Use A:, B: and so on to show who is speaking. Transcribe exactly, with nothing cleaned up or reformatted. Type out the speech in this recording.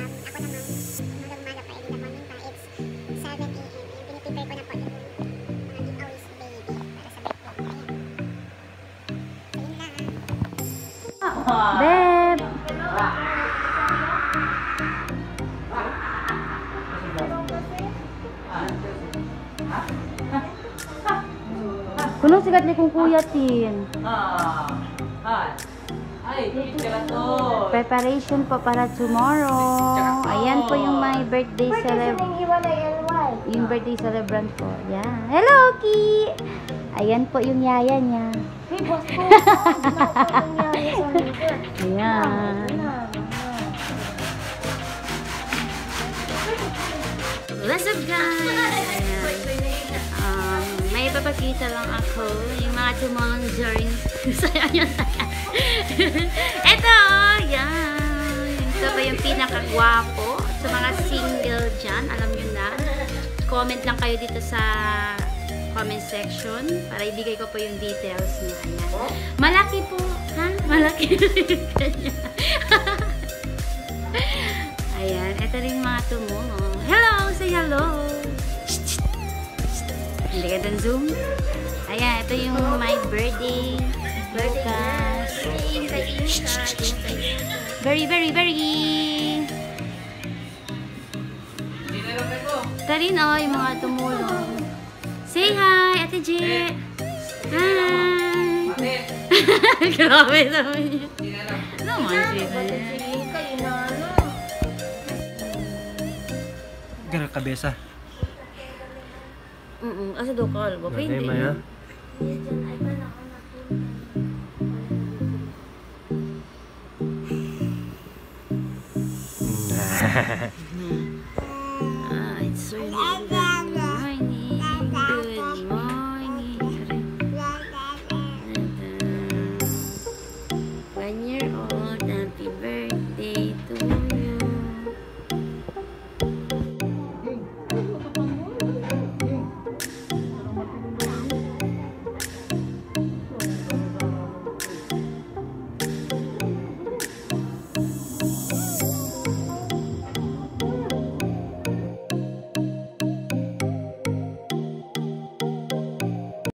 A: ako naman, umagang umaga pa, in the morning pa, it's seven a m Ayan, piniprepare ko na po yung mga giveaways baby para sa birthday. Ayan. So, yun lang.
B: Beb! Kunong sigat ni kong kuya tin.
C: Ah. Ah. Ay, picture to.
B: Preparation pa para tomorrow. Ayan po yung my birthday celebrant. Yung birthday celebrant ko. Yan. Hello, Ki! Ayan po yung yaya niya.
A: Hey, boss ko.
B: Ayan. What's up, guys? Ayan. Um, may ipapakita lang ako yung mga tumulong during saya niya. Eto, yan. Ito pa yung pinakagwapo sa mga single dyan. Alam nyo na. Comment lang kayo dito sa comment section para ibigay ko po yung details niya. Ayan. Malaki po. Ha? Malaki. Ayan. Ito rin mga tumulong. Hello! Say hello! Hindi ka dun zoom. Ayan. Ito yung my birthday. Bukas. Very, very, very. Ito rin oh, yung mga tumulong. Say hi, Ate J. Hi. Grabe naman yun. Naman siya.
D: Gara kabesa.
B: Mm, asa do ka ba? Pwede.
D: Maya.
B: Ah, it's really